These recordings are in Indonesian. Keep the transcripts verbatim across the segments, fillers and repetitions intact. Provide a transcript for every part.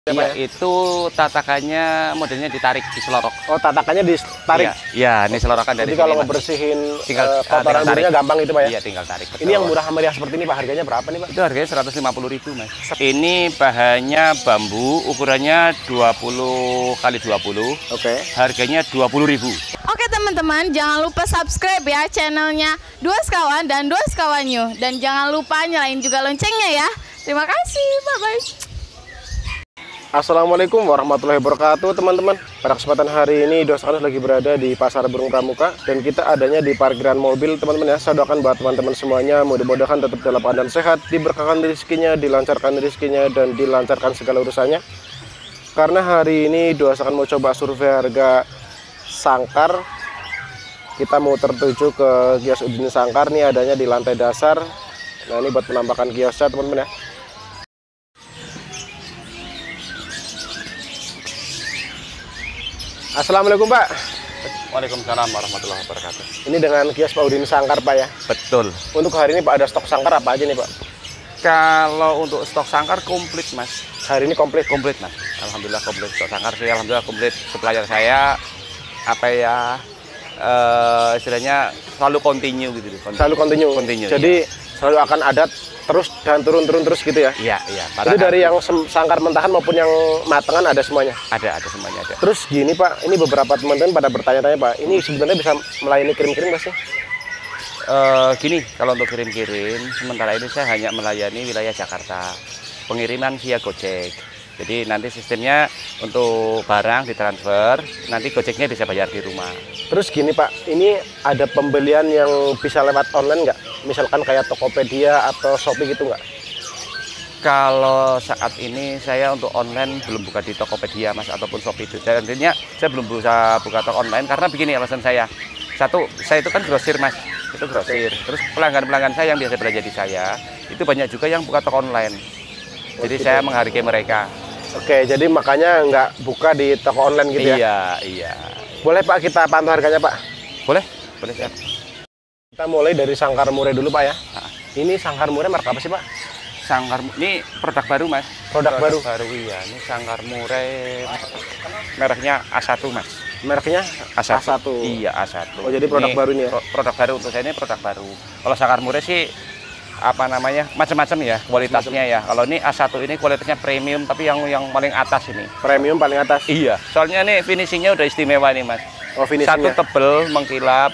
Iya, ya? itu tatakannya modelnya ditarik di selorok. Oh, tatakannya ditarik. Iya, ya, ini selorokan dari Jadi sini, kalau Mas. ngebersihin tinggal uh, kotoran tinggal durinya gampang itu Pak ya? Iya, tinggal tarik. Betul. Ini yang murah meriah seperti ini Pak, harganya berapa nih Pak? Itu harganya seratus lima puluh ribu Mas. Ini bahannya bambu, ukurannya dua puluh kali dua puluh. Oke. Harganya dua puluh ribu. Oke teman-teman, jangan lupa subscribe ya channelnya Dua Sekawan dan Dua Sekawan New. Dan jangan lupa nyalain juga loncengnya ya. Terima kasih, bye-bye. Assalamualaikum warahmatullahi wabarakatuh teman-teman. Pada kesempatan hari ini Dua Sekawan lagi berada di Pasar Burung Pramuka. Dan kita adanya di parkiran mobil teman-teman ya. Saya doakan buat teman-teman semuanya mudah-mudahan tetap dalam keadaan sehat, diberkahkan rezekinya, dilancarkan rezekinya, dan dilancarkan segala urusannya. Karena hari ini Dua Sekawan mau coba survei harga sangkar. Kita mau tertuju ke kios Udin Sangkar, nih adanya di lantai dasar. Nah ini buat penampakan kiosnya teman-teman ya. Assalamualaikum Pak. Waalaikumsalam warahmatullahi wabarakatuh. Ini dengan kios Pak Udin Sangkar Pak ya. Betul. Untuk hari ini Pak ada stok sangkar apa aja nih Pak? Kalau untuk stok sangkar komplit Mas. Hari ini komplit? Komplit Mas. Alhamdulillah komplit stok sangkar sih. Alhamdulillah komplit. Supplier saya apa ya uh, istilahnya selalu continue gitu. Continue. Selalu continue. continue Jadi ya. Selalu akan ada terus dan turun-turun terus gitu ya? Iya, iya. Itu dari yang sangkar mentahan maupun yang matangan ada semuanya? Ada, ada semuanya ada. Terus gini Pak, ini beberapa teman-teman pada bertanya-tanya Pak, ini sebenarnya bisa melayani kirim-kirim nggak sih? Uh, gini, kalau untuk kirim-kirim, sementara ini saya hanya melayani wilayah Jakarta. Pengiriman via Gojek. Jadi nanti sistemnya untuk barang ditransfer, nanti Gojeknya bisa bayar di rumah. Terus gini Pak, ini ada pembelian yang bisa lewat online nggak? Misalkan kayak Tokopedia atau Shopee gitu nggak? Kalau saat ini saya untuk online belum buka di Tokopedia Mas ataupun Shopee itu. Saya intinya saya belum bisa buka toko online karena begini alasan saya. Satu, saya itu kan grosir Mas, itu grosir. Terus pelanggan-pelanggan saya yang biasa belanja di saya, itu banyak juga yang buka toko online. Jadi oh, saya menghargai mereka. Oke, jadi makanya nggak buka di toko online gitu ya? Iya, iya. Boleh Pak kita pantau harganya Pak? Boleh, boleh siap. Kita mulai dari sangkar murai dulu Pak ya. Nah. Ini sangkar murai merek apa sih Pak? Sangkar, ini produk baru Mas. Produk, produk baru? baru iya. Ini sangkar murai, mereknya A satu Mas. Mereknya A satu. A satu. Iya, A satu. Oh jadi produk ini baru ini ya? Produk baru untuk saya ini produk baru. Kalau sangkar murai sih apa namanya macam-macam ya kualitasnya ya. Kalau ini A satu ini kualitasnya premium tapi yang yang paling atas ini. Premium paling atas. Iya. Soalnya nih finishingnya udah istimewa nih Mas. Oh finishingnya. Satu tebel mengkilap.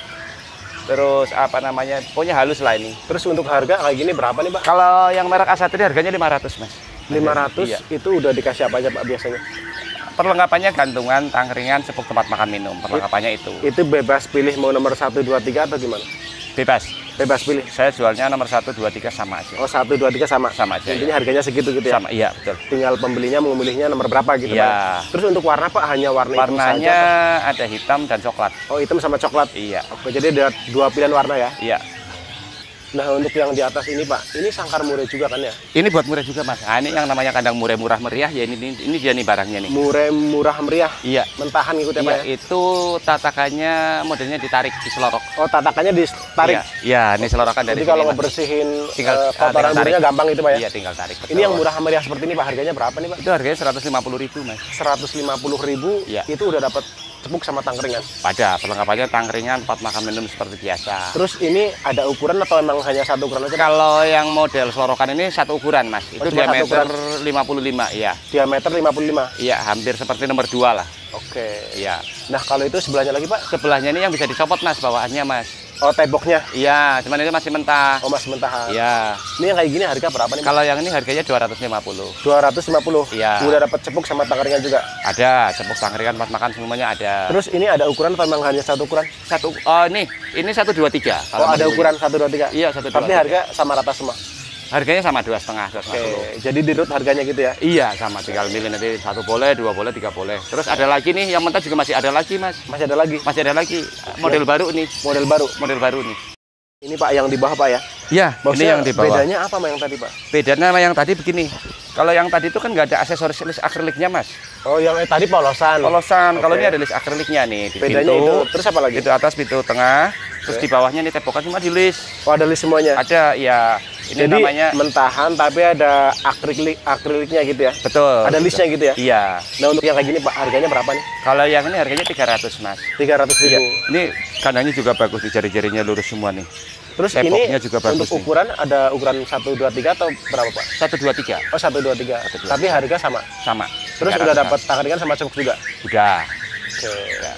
Terus apa namanya pokoknya halus lah ini. Terus untuk harga kayak gini berapa nih Pak? Kalau yang merek A satu ini harganya lima ratus Mas. lima ratus iya. Itu udah dikasih apa aja Pak biasanya? Perlengkapannya gantungan, tangkringan, sepuk tempat makan minum. Perlengkapannya itu. Itu bebas pilih mau nomor satu, dua, tiga atau gimana? Bebas. Bebas pilih. Saya jualnya nomor satu, dua, tiga sama aja. Oh satu, dua, tiga sama? Sama aja. Intinya ya. Harganya segitu gitu ya? Sama, iya betul. Tinggal pembelinya mau memilihnya nomor berapa gitu iya. Pak? Terus untuk warna Pak hanya warna hitam Warnanya saja, Pak? ada hitam dan coklat. Oh hitam sama coklat? Iya. Oke jadi ada dua pilihan warna ya? Iya. Nah untuk yang di atas ini Pak, ini sangkar murai juga kan ya? Ini buat murai juga Mas. Nah, ini yang namanya kandang murai murah meriah ya ini, ini ini dia nih barangnya nih. Murai murah meriah? Iya. Mentahan gitu ya Pak iya, ya? Itu tatakannya modelnya ditarik di selorok. Oh tatakannya ditarik? Iya, iya ini selorokan dari jadi kalau sini, ngebersihin tinggal uh, kotoran durinya gampang gitu Pak ya? Iya tinggal tarik. Betul. Ini yang murah meriah seperti ini Pak, harganya berapa nih Pak? Itu harganya seratus lima puluh ribu Mas. seratus lima puluh ribu iya. Itu udah dapat cepuk sama tangkringan? Pada perlengkapannya tangkringan, tempat makan minum seperti biasa. Terus ini ada ukuran atau emang hanya satu ukuran aja? Kalau yang model selorokan ini satu ukuran Mas. Itu oh, diameter lima puluh lima iya. Diameter lima puluh lima? Iya, hampir seperti nomor dua lah. Oke. Iya. Nah kalau itu sebelahnya lagi Pak? Sebelahnya ini yang bisa dicopot Mas, bawaannya Mas. Oh temboknya? Iya, cuman ini masih mentah. Oh masih mentah. Iya. Ini yang kayak gini harga berapa nih? Kalau yang ini harganya dua ratus lima puluh. dua ratus lima puluh? Iya. Udah dapat cepuk sama tangkringan juga? Ada, cepuk tangkringan, tempat makan semuanya ada. Terus ini ada ukuran atau memang hanya satu ukuran? Satu, oh ini, ini satu dua tiga. Oh ada ukuran satu dua tiga? Iya satu dua tiga. Tapi harga sama rata semua? Harganya sama dua setengah. Oke, jadi di root harganya gitu ya? Iya sama, tinggal milih nanti satu boleh, dua boleh, tiga boleh. Terus ada lagi nih, yang mentah juga masih ada lagi Mas. Masih ada lagi? Masih ada lagi, model ya. baru nih. Model baru? Model baru nih. Ini Pak yang di bawah Pak ya? Iya, ini yang di bawah. Bedanya apa sama yang tadi Pak? Bedanya sama yang tadi begini. Kalau yang tadi itu kan nggak ada aksesoris list akriliknya, Mas. Oh, yang eh, tadi polosan. Polosan. Oke. Kalau ini ada list akriliknya nih. Di Bedanya pintu, itu. Terus apa lagi? Itu atas pintu tengah. Terus di bawahnya nih tebokan cuma di list. Oh, ada list semuanya. Ada, ya. Ini Jadi namanya. mentahan tapi ada akrilik akriliknya gitu ya. Betul. Ada listnya gitu ya. Iya. Nah, untuk yang kayak gini Pak, harganya berapa nih? Kalau yang ini harganya tiga ratus, Mas. tiga ratus Iya. ribu. Ini kandangnya juga bagus, di jari-jarinya lurus semua nih. Terus Tepoknya ini juga bagus untuk nih. ukuran ada ukuran satu dua tiga atau berapa Pak? satu dua tiga. Oh, satu dua tiga. dua. Tapi harga sama. Sama. Terus tiga ratus, udah dapat tangkringan sama cebok juga. Udah. Oke.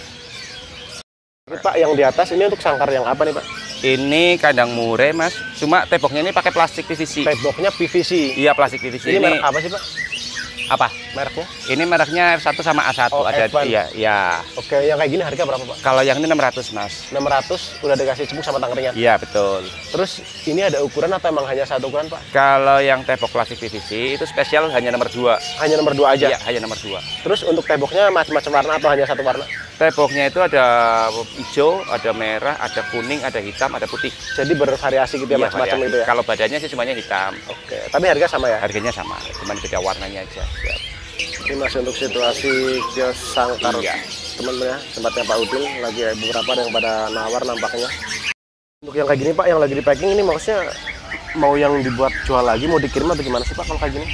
Ini, Pak, yang di atas ini untuk sangkar yang apa nih Pak? Ini kandang mure, Mas. Cuma temboknya ini pakai plastik P V C. Temboknya P V C. Iya, plastik P V C. Ini, merek apa sih Pak? apa? Mereknya? Ini mereknya F satu sama A satu. Oh, ada F satu. iya, iya. Oke, yang kayak gini harga berapa Pak? Kalau yang ini enam ratus, Mas. enam ratus udah dikasih cebok sama tangkringan. Iya, betul. Terus ini ada ukuran atau emang hanya satu ukuran Pak? Kalau yang tembok plastik P V C itu spesial hanya nomor dua. Hanya nomor dua aja? Iya, hanya nomor dua. Terus untuk temboknya macam-macam warna atau hanya satu warna? Temboknya itu ada hijau, ada merah, ada kuning, ada hitam, ada putih. Jadi bervariasi gitu ya, Iya, macam-macam variasi. itu ya? Kalau badannya sih semuanya hitam. Oke, tapi harga sama ya? Harganya sama, cuma beda warnanya aja. Siap. Ini masih untuk situasi kios sangkar Iya. teman-teman ya, tempatnya Pak Udin. Lagi beberapa ada yang pada nawar nampaknya. Untuk yang kayak gini Pak, yang lagi di packing ini maksudnya mau yang dibuat jual lagi, mau dikirim atau gimana sih Pak kalau kayak gini?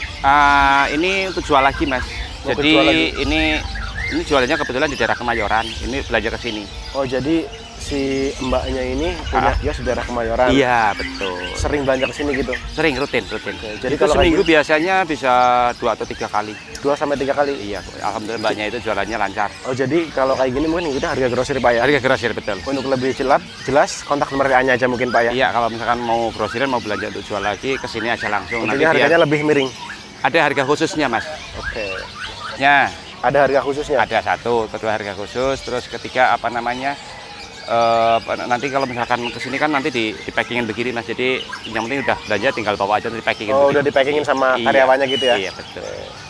Ah, ini untuk jual lagi, Mas. Mau Jadi jual lagi? ini ini jualannya kebetulan di daerah Kemayoran. Ini belajar ke sini. Oh, jadi si mbaknya ini punya Ah. kios di daerah Kemayoran. Iya, betul. Sering belanja ke sini gitu. Sering rutin, rutin. jadi Jadi kalau kayak seminggu gitu- biasanya bisa dua atau tiga kali. dua sampai tiga kali. Iya, alhamdulillah mbaknya itu jualannya lancar. Oh, jadi kalau kayak gini mungkin kita harga grosir Pak ya. Harga grosir betul. Untuk lebih jelas, jelas kontak nomor W A-nya aja mungkin Pak ya. Iya, kalau misalkan mau grosiran mau belanja untuk jual lagi ke sini aja langsung. Nanti Tentunya harganya biar lebih miring. ada harga khususnya, Mas. Oke. Ya, Ada harga khususnya. ada satu, kedua harga khusus, terus ketiga apa namanya? eh, apa- nanti kalau misalkan ke sini kan nanti di, di packingin begini, Mas. Jadi yang penting udah belanja tinggal bawa aja di packingin. Oh, begini. udah dipackingin sama Iya. karyawannya gitu ya. Iya, betul.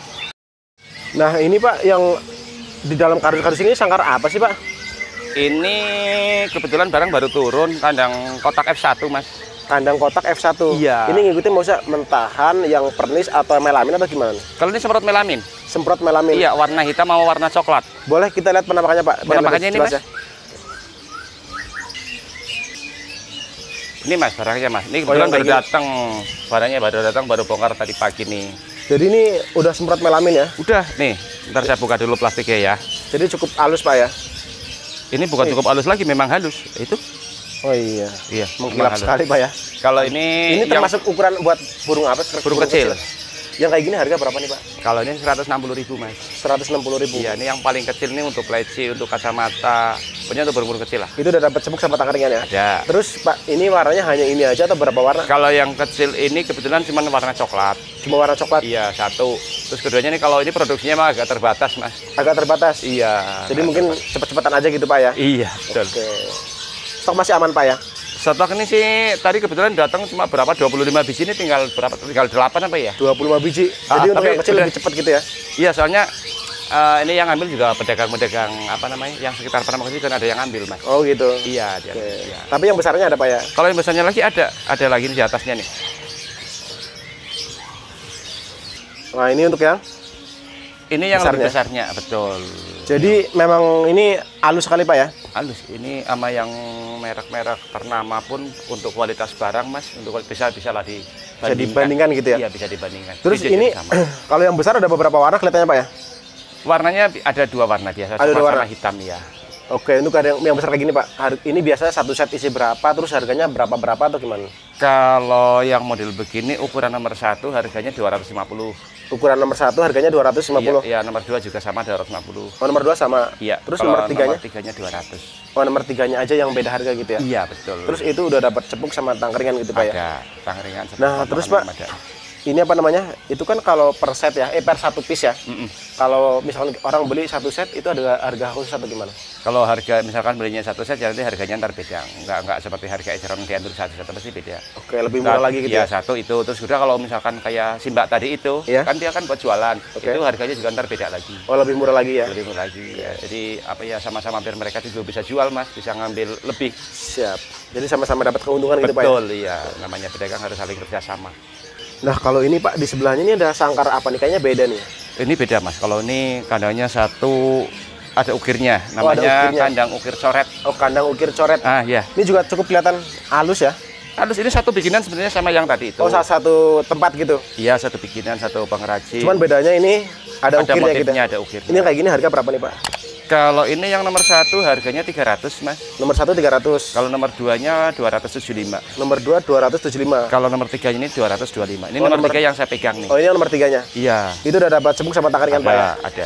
Nah, ini Pak yang di dalam kardus-kardus ini sangkar apa sih Pak? Ini kebetulan barang baru turun, kandang kotak F satu, Mas. Kandang kotak F satu. Iya. Ini ngikutin mau mentahan yang pernis atau melamin atau gimana? Kalau ini semprot melamin. Semprot melamin. Iya, warna hitam mau warna coklat. Boleh kita lihat penampakannya Pak? Biar Penampakannya lebih ini, jelas Mas? Ini Mas, barangnya Mas. Ini Oh, kebetulan yang baru kayak gini. datang. Barangnya baru datang, baru bongkar tadi pagi nih. Jadi ini udah semprot melamin ya? Udah, nih. Ntar saya buka dulu plastiknya ya. Jadi cukup halus Pak ya? Ini bukan cukup halus lagi, memang halus. Itu. Oh iya. Iya, Mengkilap memang halus. sekali Pak ya. Kalau ini Ini yang termasuk ukuran buat burung apa? burung kecil. Yang kayak gini harga berapa nih Pak? Kalau ini seratus enam puluh ribu, Mas. seratus enam puluh ribu. Iya, ini yang paling kecil nih untuk leci, untuk kacamata. Pokoknya untuk burung-burung kecil lah. Itu udah dapat cebok sama tangkringan ya? Ada. Terus Pak, ini warnanya hanya ini aja atau berapa warna? Kalau yang kecil ini kebetulan cuma warna coklat. Cuma warna coklat, Iya, satu. Terus keduanya nih kalau ini produksinya mah agak terbatas, Mas. agak terbatas. Iya. Jadi mungkin cepet-cepetan aja gitu Pak ya? Iya, betul. Oke. Stok masih aman Pak ya? Stok ini sih tadi kebetulan datang cuma berapa dua puluh lima biji, ini tinggal berapa? Tinggal delapan apa ya? dua puluh lima biji. Ah, Jadi untuk tapi yang kecil udah- lebih cepat gitu ya? Iya, soalnya eh, ini yang ambil juga pedagang-pedagang apa namanya? Yang sekitar Pernah Bekasi kan ada yang ambil, Mas. Oh gitu. Iya, dia. Oke. Iya. Tapi yang besarnya ada Pak ya? Kalau yang besarnya lagi ada, ada lagi di atasnya nih. Nah ini untuk yang Ini yang lebih Besarnya? besarnya, betul. jadi memang ini halus sekali Pak ya? Halus. Ini sama yang merek-merek ternama pun untuk kualitas barang, Mas, untuk bisa bisa lah dibandingkan. Bisa dibandingkan gitu ya? Iya, bisa dibandingkan. Terus Jadi ini sama. kalau yang besar ada beberapa warna kelihatannya Pak ya? Warnanya ada dua warna biasa, Ada dua sama warna? hitam ya. Oke, untuk ada yang, yang besar kayak gini Pak. Har- Ini biasanya satu set isi berapa? Terus harganya berapa berapa atau gimana? Kalau yang model begini ukuran nomor satu harganya dua ratus lima puluh. Ukuran nomor satu harganya dua ratus lima puluh. Iya, iya, nomor dua juga sama dua ratus lima puluh. Oh nomor dua sama. Iya. Terus kalau nomor tiganya? Nomor tiganya dua ratus. Oh nomor tiganya aja yang beda harga gitu ya? Iya, betul. Terus itu udah dapat cepuk sama tangkringan gitu Pak ya? ada tangringan. Nah, terus, Pak, ini apa namanya? Itu kan kalau per set ya, eh per satu piece ya. Mm-mm. Kalau misalkan orang beli satu set itu ada harga khusus atau gimana? Kalau harga misalkan belinya satu set, ya nanti harganya ntar beda. Enggak enggak seperti harga eceran kayak untuk satu set, pasti beda. Oke, lebih murah Nah, lagi gitu iya, ya? satu itu. Terus udah kalau misalkan kayak si Mbak tadi itu, Iya. kan dia kan buat jualan. Oke. Itu harganya juga ntar beda lagi. Oh lebih murah lagi ya? Lebih murah lagi. Ya. Jadi apa ya sama-sama biar mereka juga bisa jual, Mas, bisa ngambil lebih. Siap. Jadi sama-sama dapat keuntungan gitu Pak ya? Betul, iya. Namanya pedagang harus saling kerjasama. Nah kalau ini Pak, di sebelahnya ini ada sangkar apa nih? Kayaknya beda nih. Ini beda Mas. Kalau ini kandangnya satu ada ukirnya, Oh, ada namanya ukirnya. kandang ukir coret. Oh, kandang ukir coret. Ah ya. Ini juga cukup kelihatan halus ya. Halus ini satu bikinan sebenarnya sama yang tadi itu. Oh, salah satu tempat gitu. Iya, satu bikinan, satu pengrajin. Cuman bedanya ini ada, ada ukirnya gitu. motifnya, ada ukirnya. Ini kayak gini harga berapa nih Pak? Kalau ini yang nomor satu harganya tiga ratus Mas. Nomor satu tiga ratus. Kalau nomor duanya dua ratus tujuh puluh lima. Nomor dua dua ratus tujuh puluh lima. Kalau nomor tiga ini dua ratus dua puluh lima. Ini Oh, nomor, nomor- tiga yang saya pegang nih. Oh, ini yang nomor tiganya. Iya. Itu udah dapat cebuk sama tangkringan Pak ya? Ada, ada.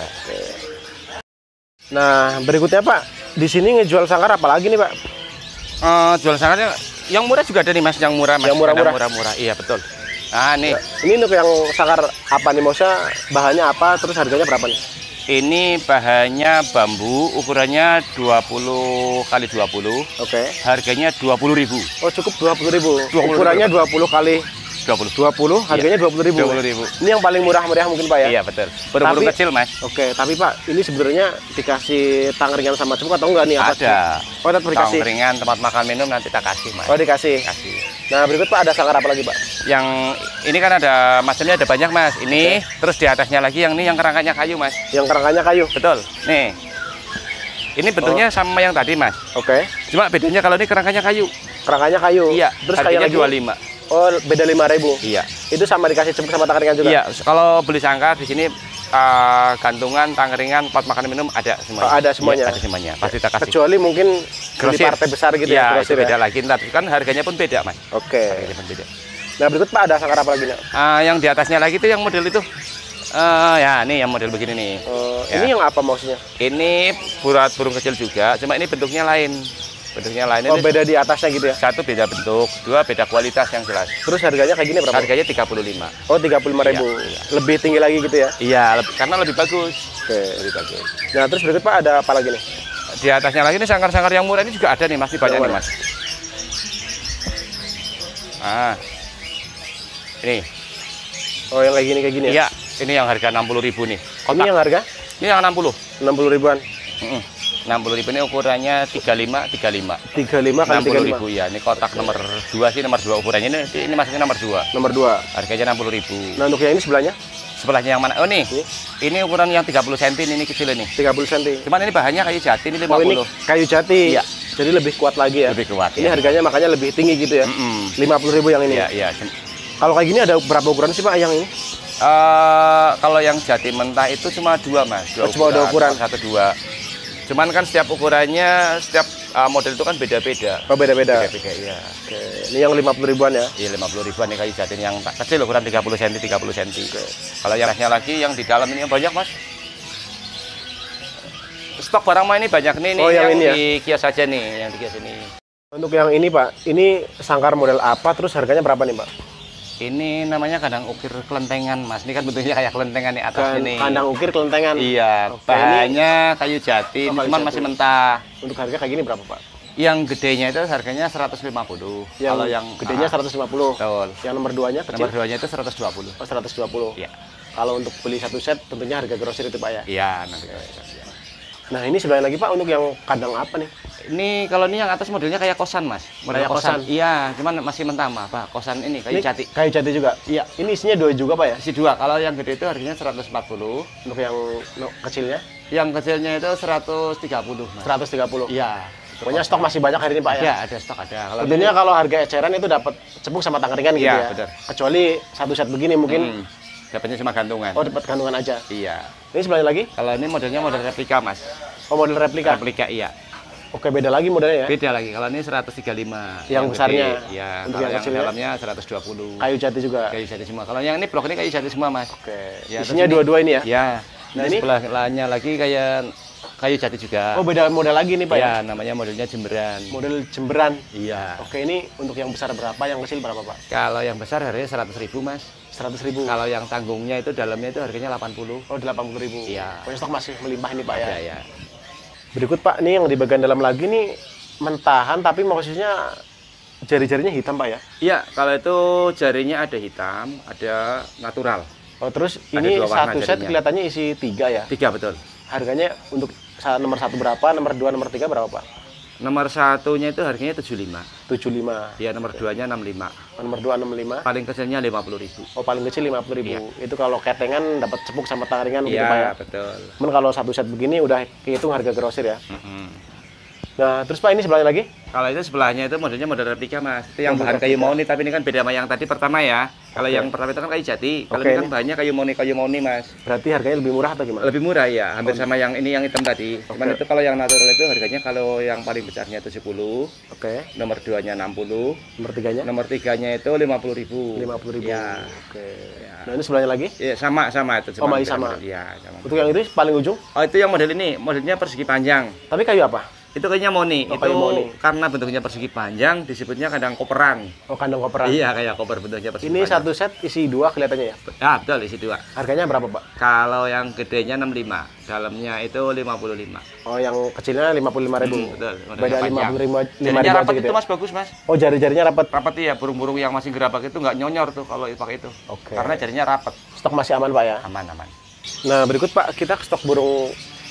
Nah, berikutnya Pak, di sini ngejual sangkar apa lagi nih Pak? Eh, jual sangkarnya yang murah juga ada nih Mas, yang murah Mas. Yang murah-murah. Kadang murah-murah. Iya, betul. Nah, nih. Ini untuk yang sangkar apa nih? Maksudnya bahannya apa, terus harganya berapa nih? Ini bahannya bambu, ukurannya dua puluh kali dua puluh. Oke. Harganya dua puluh ribu. Oh, cukup dua puluh ribu. dua puluh ribu. Ukurannya dua puluh kali dua puluh. dua puluh, harganya dua puluh ribu. dua puluh ribu. Ini yang paling murah-meriah mungkin Pak ya? Iya, betul. Burung-burung Tapi- kecil, Mas. Oke, tapi Pak, ini sebenarnya dikasih tangkringan sama cebuk atau enggak nih? Apa sih? Ada. Oh, tetap dikasih. Tangkringan, tempat makan minum nanti tak kasih, Mas. Oh, dikasih. Kasih. Nah, berikut Pak ada sangkar apa lagi, Pak? Yang ini kan ada macamnya ada banyak, Mas. Ini terus di atasnya lagi yang ini yang kerangkanya kayu, Mas. Yang kerangkanya kayu. Betul. Nih. Ini bentuknya sama yang tadi, Mas. Oke. Cuma bedanya kalau ini kerangkanya kayu. Kerangkanya kayu. Iya, Terus kayak harganya lagi. dua puluh lima. Oh, beda lima ribu. Iya. Itu sama dikasih cebuk sama tangkringan juga. Iya, kalau beli sangkar di sini uh, gantungan, tangkringan, tempat makan minum ada semuanya. Oh, ada semuanya? Iya, ada semuanya. Pasti tak kasih. Kecuali mungkin di Grosir. partai besar gitu Iya, ya, itu grosir beda ya. lagi. Ntar kan harganya pun beda, Mas. Oke. Harganya pun beda. Nah, berikut Pak ada sangkar apa lagi, Nak? Ah, yang di atasnya lagi itu yang model itu. Eh, ya, nih yang model begini nih. Eh, Ya. Ini yang apa maksudnya? Ini burat burung kecil juga, cuma ini bentuknya lain. Bentuknya lain. Oh, Ini beda di atasnya gitu ya. satu beda bentuk, dua beda kualitas yang jelas. Terus harganya kayak gini berapa? Harganya tiga puluh lima. Oh, tiga puluh lima ribu. Iya, iya. Lebih tinggi lagi gitu ya. Iya, lebih- karena lebih bagus. Oke. Lebih bagus. Nah, terus berikut Pak ada apa lagi nih? Di atasnya lagi nih sangkar-sangkar yang murah ini juga ada nih, Mas. Ini banyak Yang nih, mana? Mas. Ah. Ini. Oh, yang kayak gini kayak gini ya. Iya, ini yang harga enam puluh ribu nih. Ini Kotak. yang harga Ini yang enam puluh. enam puluh ribuan. Mm-mm. enam puluh ribu ini ukurannya tiga puluh lima tiga puluh lima. tiga puluh lima kali enam tiga puluh puluh lima. ribu ya. Ini kotak nomor dua sih, nomor dua ukurannya ini ini masuknya nomor dua. Nomor dua. Harganya enam puluh ribu. Nah, untuk yang ini sebelahnya Sebelahnya yang mana? Oh nih. Ini. Ini ukuran yang tiga puluh sentimeter ini kecil ini. tiga puluh sentimeter. Cuman ini bahannya kayu jati ini lima Oh, ini puluh. kayu jati. Iya. Jadi lebih kuat lagi ya. Lebih kuat. Ini ya. harganya makanya lebih tinggi gitu ya. Mm-mm. lima puluh ribu yang ini. Iya, iya. Kalau kayak gini ada berapa ukuran sih Pak yang ini? Eh, kalau yang jati mentah itu cuma dua, Mas. Dua Oh, cuma dua ukuran. cuma satu dua. Cuman kan setiap ukurannya, setiap uh, model itu kan beda-beda. Oh, beda-beda. Beda-beda, iya. Oke. Ini yang lima puluh ribuan ya. Iya, lima puluh ribuan nih kayu jati yang tak kecil ukuran tiga puluh sentimeter, tiga puluh sentimeter. Kalau yang lainnya lagi yang di dalam ini yang banyak, Mas. Stok barang mah ini banyak nih, nih Oh, yang ini ya? di kios aja nih, yang di kios ini. Untuk yang ini Pak, ini sangkar model apa? Terus harganya berapa nih Pak? Ini namanya kandang ukir kelentengan, Mas. Ini kan bentuknya kayak kelentengan nih atas Kan, ini. kandang ukir kelentengan. Iya, Oke, bahannya kayu jati, Oh, kayu cuman jati. masih mentah. Untuk harga kayak gini berapa Pak? Yang gedenya itu harganya seratus lima puluh. Yang Kalau yang gedenya ah, seratus lima puluh. betul. Yang nomor duanya kecil? Nomor duanya itu seratus dua puluh. Oh, seratus dua puluh. Iya. Kalau untuk beli satu set tentunya harga grosir itu Pak ya. Iya, nanti. Nah, ini sebelah lagi Pak untuk yang kandang apa nih? Ini kalau ini yang atas modelnya kayak kosan, Mas. Model Kayak kosan? Iya, cuman masih mentah, mah, Pak. Kosan ini kayu Ini jati. Kayu jati juga. Iya. Ini isinya dua juga Pak ya? Isi dua. Kalau yang gede itu harganya seratus empat puluh. Untuk yang no, kecilnya Yang kecilnya itu seratus tiga puluh, Mas. seratus tiga puluh. Iya. Pokoknya stok masih banyak hari ini Pak ya. Ada, ada stok ada. Kalau Tentunya kalau harga eceran itu dapat cebuk sama tangkringan gitu Iya, ya. benar. Kecuali satu set begini mungkin Hmm, dapatnya cuma gantungan. oh dapat kandungan aja. Iya. Ini sebelahnya lagi? Kalau ini modelnya model replika, Mas. Oh, model replika. Replika, iya. Oke, beda lagi modelnya ya. Beda lagi. Kalau ini seratus tiga puluh lima. Yang besarnya. Iya. Untuk Kalau yang yang kecilnya? dalamnya seratus dua puluh. Kayu jati juga. Kayu jati semua. Kalau yang ini blok ini kayu jati semua, Mas. Oke. Ya, Isinya terus ini- dua-dua ini ya? Ya. Nah, Nah, ini? sebelah lainnya lagi kayak kayu jati juga. Oh, beda model lagi nih Pak ya. Ya, namanya modelnya jemberan. Model jemberan. Iya. Oke, ini untuk yang besar berapa, yang kecil berapa Pak? Kalau yang besar harganya seratus ribu, Mas. seratus ribu. Kalau yang tanggungnya itu dalamnya itu harganya delapan puluh. Oh, delapan puluh ribu. Iya. Pokoknya stok masih melimpah ini Pak ya. Ya, ya. Berikut Pak, ini yang di bagian dalam lagi nih mentahan tapi maksudnya jari-jarinya hitam Pak ya. Iya, kalau itu jarinya ada hitam, ada natural. Oh, terus Ada ini dua warna satu set jarinya. kelihatannya isi tiga ya. Tiga betul. Harganya untuk sa- nomor satu berapa, nomor dua, nomor tiga berapa Pak? Nomor satunya itu harganya tujuh puluh lima. tujuh puluh lima. Ya, nomor duanya enam puluh lima. Nomor dua enam puluh lima. Paling kecilnya lima puluh ribu. Oh, paling kecil lima puluh ribu. Iya. Itu kalau ketengan dapat cepuk sama tangringan gitu Pak ya. Iya, betul. Cuman kalau satu set begini udah kehitung harga grosir ya. Mm-mm. Nah, terus Pak ini sebelahnya lagi? Kalau itu sebelahnya itu modelnya model replika Mas. Itu yang Model bahan kayu replika. moni, tapi ini kan beda sama yang tadi pertama ya. Kalau Oke. yang pertama itu kan kayu jati. Kalau Oke, ini kan ini- bahannya kayu moni, kayu moni Mas. Berarti harganya lebih murah atau gimana? Lebih murah ya, hampir sama yang ini yang hitam tadi. Cuman Oke. itu kalau yang natural itu harganya kalau yang paling besarnya tujuh puluh, Oke. nomor duanya enam puluh, Nomor tiganya? nomor tiganya itu lima puluh ribu. lima puluh ribu. Ya. Oke. Nah, ini sebelahnya lagi? Iya, sama sama itu. Oh, masih beda sama. model. Iya, sama. Untuk yang itu paling ujung? Oh, itu yang model ini, modelnya persegi panjang. Tapi kayu apa? Itu kayaknya moni. Oh, itu kayu moni. karena bentuknya persegi panjang disebutnya kandang koperan. Oh, kandang koperan. Iya, kayak koper bentuknya persegi Ini panjang. satu set isi dua kelihatannya ya? Ah, betul isi dua. Harganya berapa, Pak? Kalau yang gedenya enam puluh lima, dalamnya itu lima puluh lima. Oh, yang kecilnya lima puluh lima ribu. Hmm, betul. Modelnya Beda panjang. lima puluh lima Jadinya ribu rapat aja gitu itu ya? Mas, bagus Mas. Oh, jari-jarinya rapat. Rapat ya, burung-burung yang masih gerabak itu nggak nyonyor tuh kalau pakai itu. Oke. Karena jadinya rapat. Stok masih aman, Pak ya? Aman, aman. Nah, berikut Pak, kita stok burung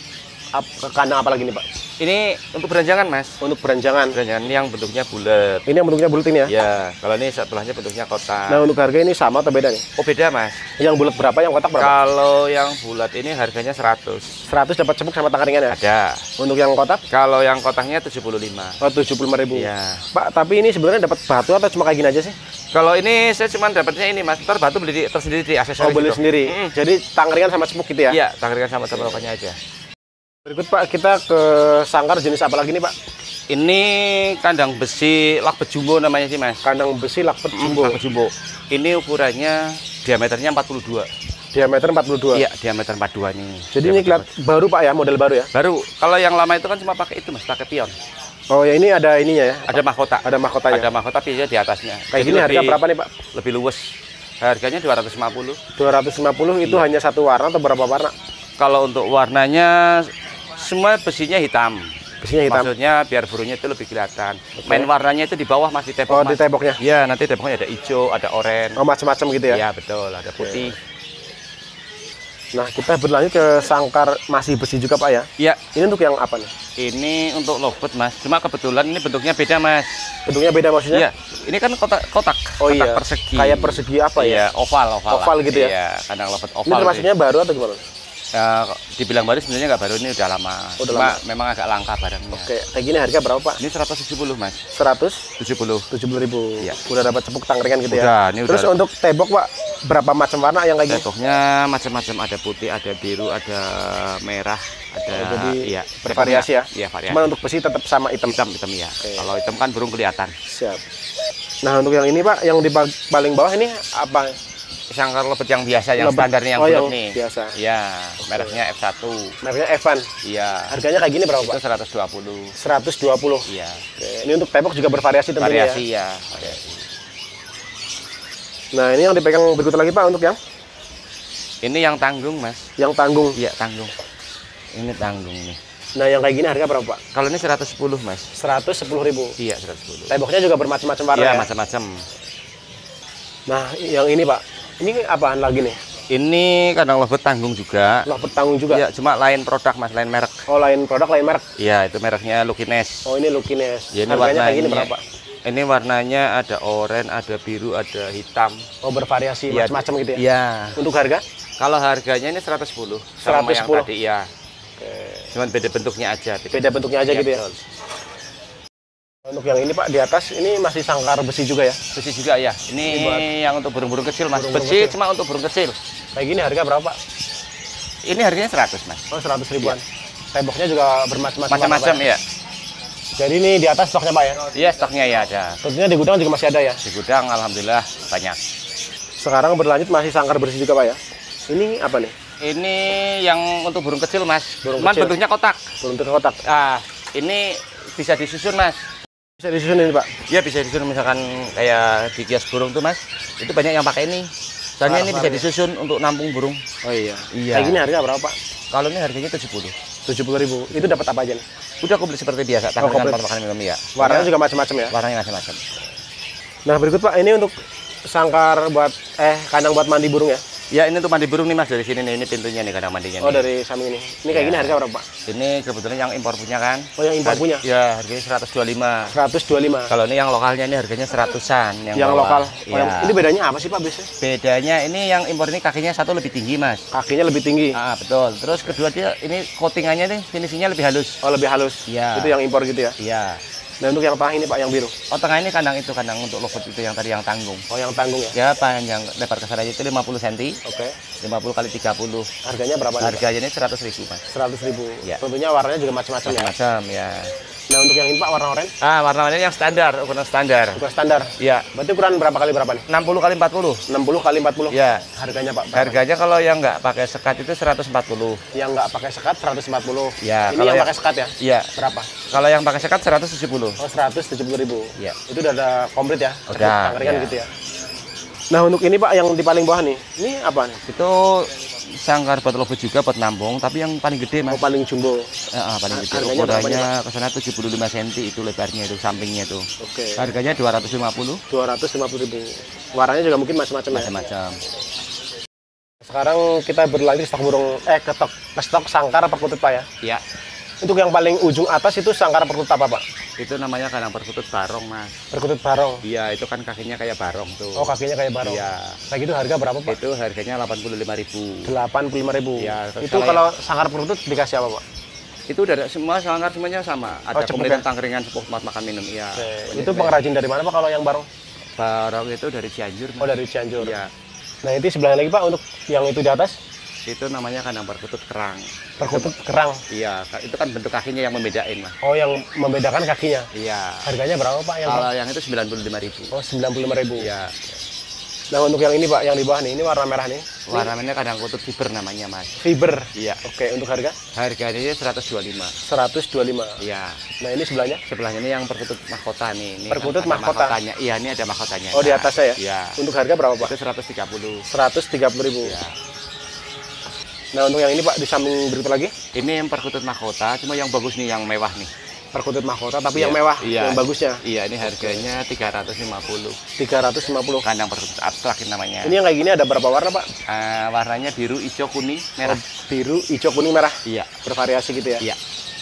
ap, kandang apa lagi nih, Pak? Ini untuk beranjangan Mas. Untuk beranjangan. Beranjangan ini yang bentuknya bulat. Ini yang bentuknya bulat ini ya? Ya, kalau ini sebelahnya bentuknya kotak. Nah, untuk harga ini sama atau beda nih? Oh, beda Mas. Yang bulat berapa, yang kotak berapa? Kalau yang bulat ini harganya seratus. seratus dapat cepuk sama tangringan ya? Ada. Untuk yang kotak? Kalau yang kotaknya tujuh puluh lima. Oh, tujuh puluh lima ribu. Iya. Pak, tapi ini sebenarnya dapat batu atau cuma kayak gini aja sih? Kalau ini saya cuma dapatnya ini Mas. Ntar batu beli di, tersendiri di aksesoris. Oh, beli itu. sendiri. Mm-mm. Jadi tangringan sama cepuk gitu ya? Iya, tangringan sama teman-temannya aja. Berikut Pak, kita ke sangkar jenis apa lagi nih Pak? Ini kandang besi lakbet jumbo namanya sih Mas. Kandang besi lakbet jumbo. Lakbet jumbo. Ini ukurannya diameternya empat puluh dua. Diameter empat puluh dua. Iya, diameter empat puluh dua nih. Jadi ini Diameter kelihat baru Pak ya, model baru ya? baru. Kalau yang lama itu kan cuma pakai itu Mas, pakai pion. Oh ya, ini ada ininya ya? Ada mahkota. Ada mahkotanya. Ada mahkota biasanya di atasnya. Kayak Jadi gini harga lebih- berapa nih Pak? Lebih luwes. Harganya dua ratus lima puluh. dua ratus lima puluh itu hanya satu warna atau berapa warna? Kalau untuk warnanya semua besinya hitam. Besinya hitam. Maksudnya biar burungnya itu lebih kelihatan. Main warnanya itu di bawah Mas, di tembok. Oh, di Mas. temboknya. Iya, nanti temboknya ada hijau, ada oranye. Oh, macam-macam gitu ya? Iya, betul, ada putih. Nah, kita berlanjut ke sangkar masih besi juga Pak ya? Iya, Ini untuk yang apa nih? ini untuk lovebird Mas. Cuma kebetulan ini bentuknya beda Mas. Bentuknya beda maksudnya? Iya, ini kan kotak kotak, Oh kotak iya, persegi. kayak persegi apa ya? Iya, oval, oval. Oval lah. gitu ya? Iya, kandang lovebird Ini oval. termasuknya baru atau gimana? sih. Ya, dibilang baru sebenarnya nggak baru, ini udah lama. Udah Cuma lama. memang agak langka barangnya. Oke, kayak gini harga berapa Pak? Ini seratus tujuh puluh Mas. seratus tujuh puluh. tujuh puluh ribu. Iya. Udah dapat cepuk tangringan gitu ya? Udah, ini udah. Terus untuk tembok Pak, berapa macam warna yang kayak gini? Temboknya macam-macam, ada putih, ada biru, ada merah, ada Oh, jadi iya, bervariasi ya? Iya, variasi. Cuman untuk besi tetap sama hitam. hitam hitam ya. Oke. Kalau hitam kan burung kelihatan. Siap. Nah, untuk yang ini Pak, yang di pa- paling bawah ini apa? Sangkar lobet yang biasa, yang Lobet. standarnya yang Oh, bulat yang nih. biasa. Iya, mereknya F satu. Mereknya Evan. Iya. Harganya kayak gini berapa Itu Pak? seratus dua puluh. seratus dua puluh. Iya. Oke, ini untuk tembok juga bervariasi tentunya Variasi ya. ya. variasi. Nah, ini yang dipegang berikut lagi Pak untuk yang Ini yang tanggung, Mas. yang tanggung. Iya, tanggung. Ini tanggung nih. Nah, yang kayak gini harga berapa Pak? Kalau ini seratus sepuluh, Mas. seratus sepuluh ribu. Iya, seratus sepuluh. Temboknya juga bermacam-macam warna Iya, ya? macam-macam. Nah, yang ini Pak, ini apaan lagi nih? Ini kandang lovebird tanggung juga. Loh, bertanggung juga. Iya, cuma lain produk, Mas, lain merek. Oh, lain produk, lain merek. Iya, itu mereknya Lukines. Oh, ini Lukines. Ya, ini Harganya kayak gini warnanya. berapa? Ini warnanya ada oranye, ada biru, ada hitam. Oh, bervariasi Iya, macam-macam gitu ya? Iya. Untuk harga? Kalau harganya ini seratus sepuluh. Sama seratus sepuluh. yang tadi, iya. Oke. Cuman beda bentuknya aja. Beda bentuknya aja Iya, gitu ya? betul. Untuk yang ini Pak, di atas ini masih sangkar besi juga ya? Besi juga ya. Ini, Ini buat yang untuk burung-burung kecil, Mas. burung-burung Besi kecil. cuma untuk burung kecil. Kayak gini harga berapa Pak? Ini harganya seratus, Mas. Oh, seratus ribuan. Temboknya juga bermacam-macam. Macam-macam warna, Pak ya. Jadi ini di atas stoknya Pak ya? Iya, stoknya ya ada. Tentunya di gudang juga masih ada ya? Di gudang alhamdulillah banyak. Sekarang berlanjut masih sangkar bersih juga Pak ya? Ini apa nih? Ini yang untuk burung kecil, Mas. Burung Cuman kecil. bentuknya kotak. Bentuk kotak. Ah, ini bisa disusun, Mas. Bisa disusun ini Pak? Ya bisa disusun, misalkan kayak di kios burung tuh, Mas. Itu banyak yang pakai ini. Soalnya ini bisa Warna-warna. disusun untuk nampung burung. Oh iya. Iya. Kayak gini harga berapa Pak? Kalau ini harganya tujuh puluh. tujuh puluh ribu. Itu dapat apa aja nih? Udah komplit seperti biasa, Oh, komplit. tangan makan minum ya. Warnanya juga macam-macam ya? Warnanya macam-macam. Nah, berikut Pak, ini untuk sangkar buat eh kandang buat mandi burung ya? Ya ini untuk mandi burung nih Mas, dari sini nih, ini pintunya nih kandang mandinya. Oh nih. dari samping ini. Ini kayak Ya. gini harga berapa Pak? Ini kebetulan yang impor punya kan. Oh yang impor Har- punya? Ya harganya seratus dua puluh lima. seratus dua puluh lima. Kalau ini yang lokalnya ini harganya seratusan. Yang, Yang bawah. lokal. Oh, Ya. yang, ini bedanya apa sih Pak biasanya? Bedanya ini yang impor ini kakinya satu lebih tinggi Mas. Kakinya lebih tinggi. Ah betul. Terus kedua dia ini coatingannya nih finishingnya lebih halus. Oh lebih halus. Iya. Itu yang impor gitu ya. Iya. Nah untuk yang tengah ini Pak yang biru. Oh tengah ini kandang itu kandang untuk lovebird itu yang tadi yang tanggung. Oh yang tanggung ya. Ya panjang lebar kesarannya itu lima puluh sentimeter. Oke. lima puluh kali tiga puluh. Harganya berapa nih? Pak? Harganya ini seratus ribu Mas. seratus ribu. Ya. Tentunya warnanya juga macam-macam ya. Macam ya. Nah untuk yang ini Pak warna oranye. Ah warna-warnanya yang standar, ukuran standar. Ukuran standar. Ya. Berarti ukuran berapa kali berapa nih? enam puluh kali empat puluh. enam puluh kali empat puluh. Ya. Harganya Pak. berapa? Harganya kalau yang nggak pakai sekat itu seratus empat puluh. Yang nggak pakai sekat seratus empat puluh. Ya, Ini kalau yang yang- pakai sekat ya? Iya. Berapa? Kalau yang pakai sekat seratus tujuh puluh. Oh seratus tujuh puluh ribu. Iya. Itu udah ada komplit ya? Udah, Tangkringan iya. gitu ya. Nah untuk ini Pak yang di paling bawah nih, ini apa nih? Itu sangkar buat lovebird juga buat nampung, tapi yang paling gede Oh Mas. paling jumbo. Eh, ah, paling gede. Harganya berapa nih, Ukurannya ke sana tujuh puluh lima sentimeter itu lebarnya itu sampingnya itu. Oke. Harganya dua ratus lima puluh dua ratus lima puluh ribu. Warnanya juga mungkin macam-macam ya. macam-macam. Sekarang kita berlanjut ke stok burung, eh ke stok, ke stok sangkar perkutut Pak ya. Ya, Untuk yang paling ujung atas itu sangkar perkutut apa Pak? itu namanya kandang perkutut barong Mas. Perkutut barong. Iya, itu kan kakinya kayak barong tuh. Oh kakinya kayak barong. Iya. Kayak gitu harga berapa Pak? Itu harganya delapan puluh lima ribu. delapan puluh lima ribu. Iya, terus Itu kalau kalau sangkar perkutut dikasih apa Pak? Itu udah ada semua sangkar semuanya sama. Ada Oh, cepet komplit ya? tangkringan sepuh buat makan minum. Iya. Oke. Itu pengrajin dari mana Pak kalau yang barong? barong itu dari Cianjur. Mas. Oh dari Cianjur. Iya. Nah itu sebelahnya lagi Pak untuk yang itu di atas Itu namanya kandang perkutut kerang. perkutut kerang. Iya, itu kan bentuk kakinya yang membedain, Mas. Oh yang membedakan kakinya. Iya. Harganya berapa Pak yang Kalau yang itu sembilan puluh lima ribu. Oh sembilan puluh lima ribu. Iya. Nah untuk yang ini Pak yang di bawah nih, ini warna merah nih. Warnanya kandang kutut fiber namanya, Mas. Fiber. Iya. Oke untuk harga Harganya seratus dua puluh lima. seratus dua puluh lima. Iya. Nah ini sebelahnya Sebelahnya ini yang perkutut mahkota nih. Ini Perkutut ada mahkota. mahkotanya. Iya, ini ada mahkotanya. Oh di Nah, atasnya ya? Iya. Untuk harga berapa Pak? Itu seratus tiga puluh. seratus tiga puluh ribu. Iya. Nah untuk yang ini Pak di samping berikut lagi Ini yang perkutut mahkota, cuma yang bagus nih, yang mewah nih. perkutut mahkota tapi Iya. yang mewah, Iya. yang bagusnya Iya, ini harganya tiga ratus lima puluh. tiga ratus lima puluh. Kandang perkutut abstrak ini namanya. Ini yang kayak gini ada berapa warna Pak? Eh, warnanya biru, hijau, kuning, merah. Biru, hijau, kuning, merah. Iya. Bervariasi gitu ya. Iya.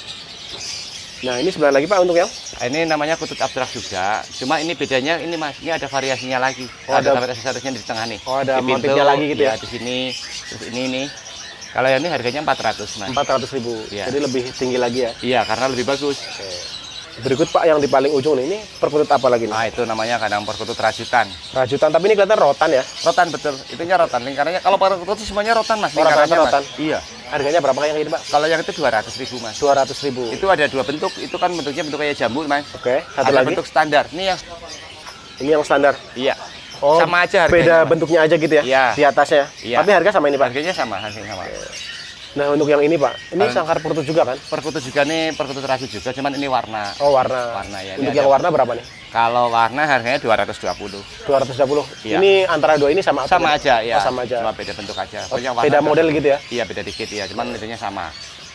Nah ini sebelah lagi Pak untuk yang Ini namanya kutut abstrak juga. Cuma ini bedanya ini Mas, ini ada variasinya lagi. Oh, ada ada- aksesorisnya di tengah nih. Oh, ada Di pintu, motifnya lagi gitu ya? Di sini, terus ini nih. Kalau yang ini harganya empat ratus Mas. empat ratus ribu. Iya. Jadi lebih tinggi lagi ya. Iya, karena lebih bagus. Berikut Pak yang di paling ujung nih, ini perkutut apa lagi nih? Nah, itu namanya kandang perkutut rajutan. Rajutan, tapi ini kelihatan rotan ya. Rotan betul. Itunya rotan. Lingkarannya kalau perkutut itu semuanya rotan Mas. Oh, rata-rata Lingkarannya, Mas. rotan. Iya. Harganya berapa yang ini Pak? Kalau yang itu dua ratus ribu Mas. dua ratus ribu. Itu ada dua bentuk. Itu kan bentuknya bentuk kayak jambu Mas. Oke, satu Ada lagi. bentuk standar. Ini yang Ini yang standar. iya. Oh, Sama aja harganya, beda Mas. bentuknya aja gitu ya? Iya. Di atasnya. Iya. Tapi harga sama ini Pak. Harganya sama, harganya sama. Nah untuk yang ini Pak, ini Kalau- sangkar perkutut juga kan? Perkutut juga nih, perkutut rajut juga, cuman ini warna. Oh warna. Warna, ya. Ini Untuk ada- yang warna berapa nih? Kalau warna harganya dua ratus dua puluh. dua ratus dua puluh. Iya. Ini antara dua ini sama apa? Sama gitu? aja ya. Oh, sama aja. Cuma beda bentuk aja. Oh, Pokoknya warna beda juga- model gitu ya? Iya, beda dikit ya, cuman intinya sama.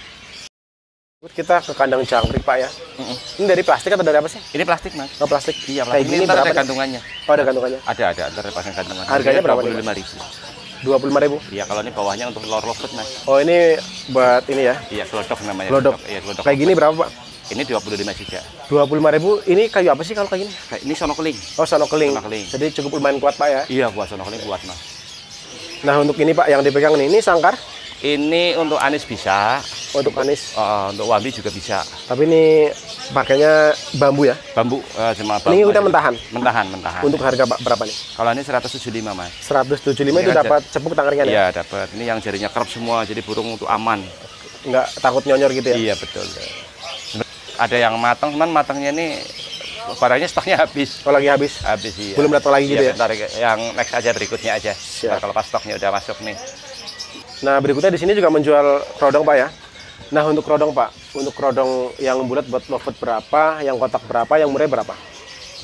Kita ke kandang jangkrik Pak ya. Mm-mm. Ini dari plastik atau dari apa sih? Ini plastik, Mas. Oh plastik. Iya, Kayak plastik. gini Ini ntar ada berapa? nih? gantungannya. Oh ada gantungannya. Ada, ada, ntar ada pasang gantungan. Harganya berapa nih, dua puluh lima ribu. dua puluh lima ribu. Iya, kalau ini bawahnya untuk lor lovebird, Mas. Oh ini buat ini ya. Iya, glodok namanya. Glodok. Iya, glodok. Kayak gini berapa Pak? Ini dua puluh lima juga. dua puluh lima ribu. Ini kayu apa sih kalau kayak gini? Kayak ini sonokeling. Oh sonokeling. Sonokeling. Jadi cukup lumayan kuat Pak ya. Iya, buat sonokeling buat, Mas. Nah untuk ini Pak yang dipegang nih, ini sangkar. Ini untuk anis bisa, Untuk anis. oh, untuk wambi juga bisa. Tapi ini pakainya bambu ya. Bambu, eh, cuma bambu. Ini udah aja. mentahan. Mentahan, mentahan. Untuk harga Pak berapa nih? Kalau ini seratus tujuh puluh lima, Mas. seratus tujuh puluh lima itu Ini kan dapat cepuk tangkringan ya? Iya, dapat. Ini yang jarinya kerap semua, jadi burung untuk aman. Nggak takut nyonyor gitu ya? Iya, betul. Ada yang matang, cuman matangnya ini barangnya stoknya habis. Oh lagi habis? Habis iya. Belum datang lagi gitu ya? Iya, bentar, yang next aja berikutnya aja. Siap. Ntar kalau pas stoknya udah masuk nih. Nah berikutnya di sini juga menjual kerodong Pak ya. Nah untuk kerodong Pak, untuk kerodong yang bulat buat lovebird berapa, yang kotak berapa, yang murah berapa?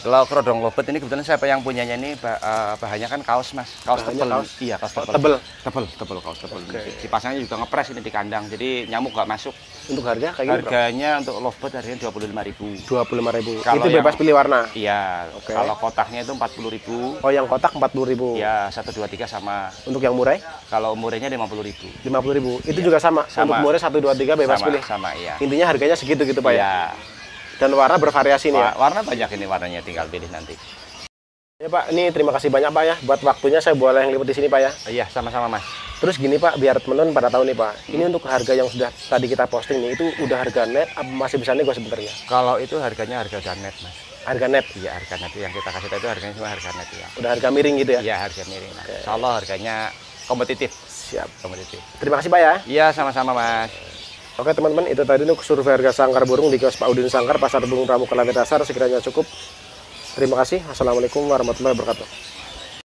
Kalau kerodong lovebird ini kebetulan siapa yang punyanya ini bah, uh, bahannya kan kaos mas, kaos Bahannya tebel. kaos? Iya kaos Oh, tebel. tebel. Tebel, tebel kaos tebel. Oke. Dipasangnya juga ngepres ini di kandang, jadi nyamuk nggak masuk. Untuk harga kayak gini, Bro? Harganya untuk lovebird harganya dua puluh lima ribu. dua puluh lima ribu. Kalau Itu bebas yang- pilih warna. Iya. Oke. Kalau kotaknya itu empat puluh ribu. Oh, yang kotak empat puluh ribu. Ya satu dua tiga sama. Untuk yang murai Kalau umurnya lima puluh ribu. lima puluh ribu. Itu juga sama. Sama. Untuk murai satu dua tiga bebas sama, pilih. sama iya. Intinya harganya segitu gitu Pak ya. Iya. Dan warna bervariasi nih ya. Wa- Warna banyak ini warnanya, tinggal pilih nanti. Ya Pak, ini terima kasih banyak Pak ya buat waktunya saya boleh ngeliput di sini Pak ya. Iya sama-sama mas. Terus gini Pak, biar teman-teman pada tahu nih Pak. Ini untuk harga yang sudah tadi kita posting nih, itu udah harga net apa masih bisa nego sebenarnya? Kalau itu harganya harga udah net mas. Harga net. Iya harga net yang kita kasih tahu itu harganya cuma harga net ya. Udah harga miring gitu ya? Iya harga miring. Mas. Insya Allah harganya kompetitif. Siap. Kompetitif. Terima kasih Pak ya. Iya sama-sama mas. Oke teman-teman, itu tadi untuk survei harga sangkar burung di kios Pak Udin Sangkar, Pasar Burung Pramuka Lantai Dasar, sekiranya cukup. Terima kasih. Assalamualaikum warahmatullahi wabarakatuh.